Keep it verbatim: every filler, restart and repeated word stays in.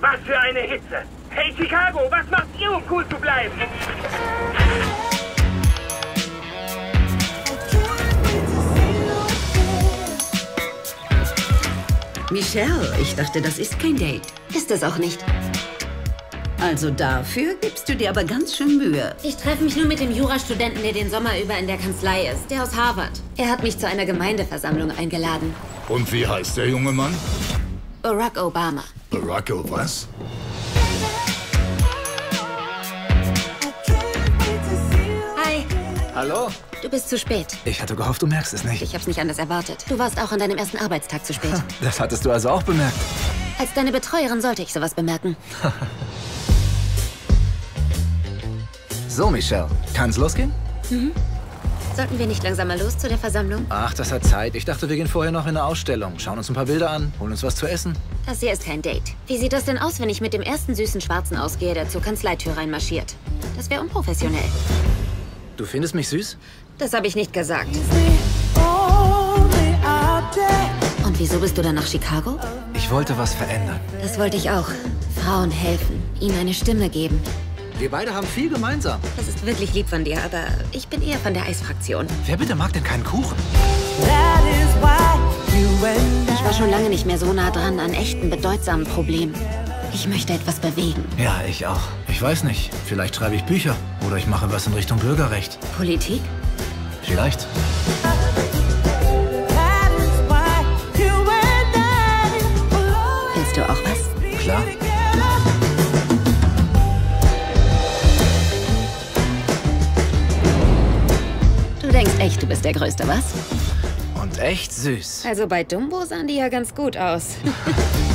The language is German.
Was für eine Hitze! Hey Chicago, was macht ihr, um cool zu bleiben? Michelle, ich dachte, das ist kein Date. Ist es auch nicht. Also dafür gibst du dir aber ganz schön Mühe. Ich treffe mich nur mit dem Jurastudenten, der den Sommer über in der Kanzlei ist. Der aus Harvard. Er hat mich zu einer Gemeindeversammlung eingeladen. Und wie heißt der junge Mann? Barack Obama. Barack O was? Hi. Hallo? Du bist zu spät. Ich hatte gehofft, du merkst es nicht. Ich hab's nicht anders erwartet. Du warst auch an deinem ersten Arbeitstag zu spät. Das hattest du also auch bemerkt. Als deine Betreuerin sollte ich sowas bemerken. So, Michelle, kann's losgehen? Mhm. Sollten wir nicht langsam mal los zu der Versammlung? Ach, das hat Zeit. Ich dachte, wir gehen vorher noch in eine Ausstellung. Schauen uns ein paar Bilder an, holen uns was zu essen. Das hier ist kein Date. Wie sieht das denn aus, wenn ich mit dem ersten süßen Schwarzen ausgehe, der zur Kanzleitür reinmarschiert? Das wäre unprofessionell. Du findest mich süß? Das habe ich nicht gesagt. Und wieso bist du dann nach Chicago? Ich wollte was verändern. Das wollte ich auch. Frauen helfen, ihnen eine Stimme geben. Wir beide haben viel gemeinsam. Das ist wirklich lieb von dir, aber ich bin eher von der Eisfraktion. Wer bitte mag denn keinen Kuchen? Ich war schon lange nicht mehr so nah dran an echten, bedeutsamen Problemen. Ich möchte etwas bewegen. Ja, ich auch. Ich weiß nicht. Vielleicht schreibe ich Bücher. Oder ich mache was in Richtung Bürgerrecht. Politik? Vielleicht. Willst du auch was? Klar. Du denkst echt, du bist der Größte, was? Und echt süß. Also bei Dumbo sahen die ja ganz gut aus.